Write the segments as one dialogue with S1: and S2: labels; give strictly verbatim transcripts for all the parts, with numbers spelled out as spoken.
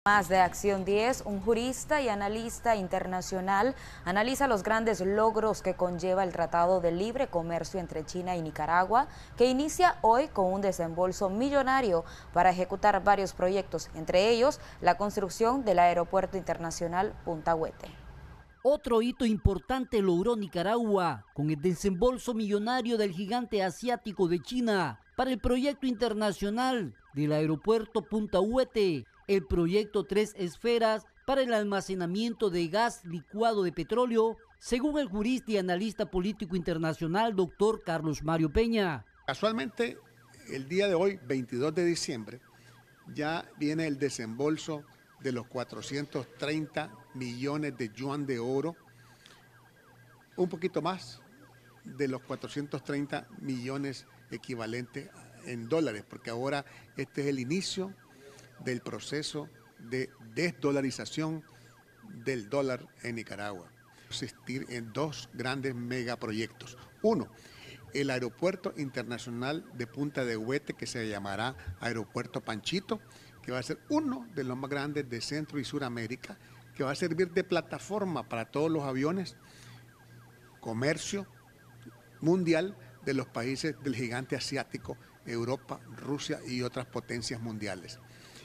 S1: Más de Acción diez, un jurista y analista internacional analiza los grandes logros que conlleva el Tratado de Libre Comercio entre China y Nicaragua, que inicia hoy con un desembolso millonario para ejecutar varios proyectos, entre ellos la construcción del Aeropuerto Internacional Punta Huete.
S2: Otro hito importante logró Nicaragua con el desembolso millonario del gigante asiático de China para el proyecto internacional del Aeropuerto Punta Huete, el proyecto Tres Esferas para el almacenamiento de gas licuado de petróleo, según el jurista y analista político internacional doctor Carlos Mario Peña.
S3: Casualmente, el día de hoy, veintidós de diciembre, ya viene el desembolso de los cuatrocientos treinta millones de yuan de oro, un poquito más de los cuatrocientos treinta millones equivalentes en dólares, porque ahora este es el inicio del proceso de desdolarización del dólar en Nicaragua. Consistir en dos grandes megaproyectos. Uno, el Aeropuerto Internacional de Punta de Huete, que se llamará Aeropuerto Panchito, que va a ser uno de los más grandes de Centro y Suramérica, que va a servir de plataforma para todos los aviones, comercio mundial de los países del gigante asiático, Europa, Rusia y otras potencias mundiales.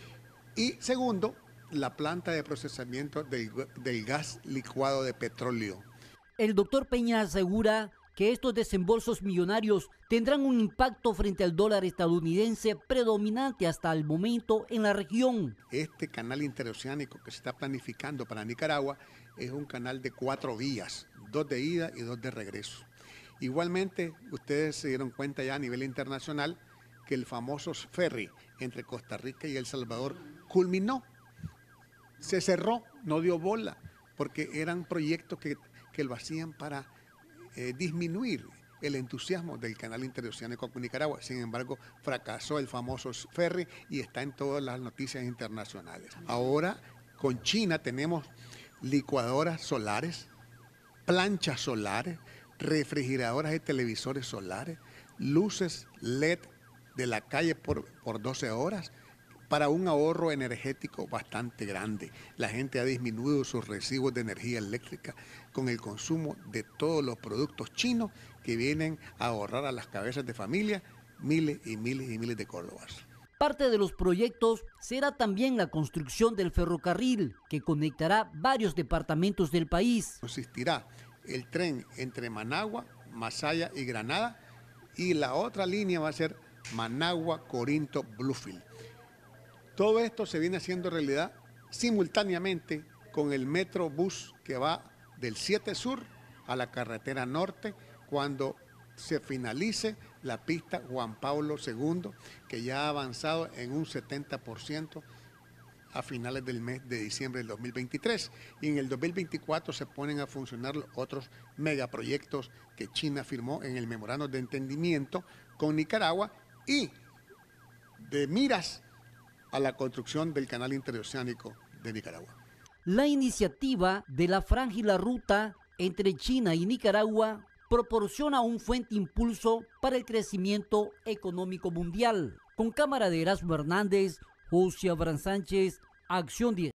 S3: Y segundo, la planta de procesamiento del, del gas licuado de petróleo.
S2: El doctor Peña asegura que estos desembolsos millonarios tendrán un impacto frente al dólar estadounidense predominante hasta el momento en la región.
S3: Este canal interoceánico que se está planificando para Nicaragua es un canal de cuatro vías, dos de ida y dos de regreso. Igualmente, ustedes se dieron cuenta ya a nivel internacional que el famoso ferry entre Costa Rica y El Salvador culminó, se cerró, no dio bola, porque eran proyectos que, que lo hacían para eh, disminuir el entusiasmo del canal interoceánico con Nicaragua. Sin embargo, fracasó el famoso ferry y está en todas las noticias internacionales. Ahora, con China tenemos licuadoras solares, planchas solares, refrigeradoras y televisores solares, luces L E D de la calle por, por doce horas, para un ahorro energético bastante grande. La gente ha disminuido sus recibos de energía eléctrica con el consumo de todos los productos chinos que vienen a ahorrar a las cabezas de familia miles y miles y miles de córdobas.
S2: Parte de los proyectos será también la construcción del ferrocarril que conectará varios departamentos del país.
S3: Consistirá el tren entre Managua, Masaya y Granada, y la otra línea va a ser Managua, Corinto, Bluefield. Todo esto se viene haciendo realidad simultáneamente con el Metrobús que va del siete Sur a la carretera norte cuando se finalice la pista Juan Pablo segundo, que ya ha avanzado en un setenta por ciento a finales del mes de diciembre del dos mil veintitrés. Y en el dos mil veinticuatro se ponen a funcionar los otros megaproyectos que China firmó en el memorando de entendimiento con Nicaragua y de miras a la construcción del canal interoceánico de Nicaragua.
S2: La iniciativa de la Franja y la Ruta entre China y Nicaragua proporciona un fuerte impulso para el crecimiento económico mundial. Con cámara de Erasmo Hernández, José Abraham Sánchez, Acción diez.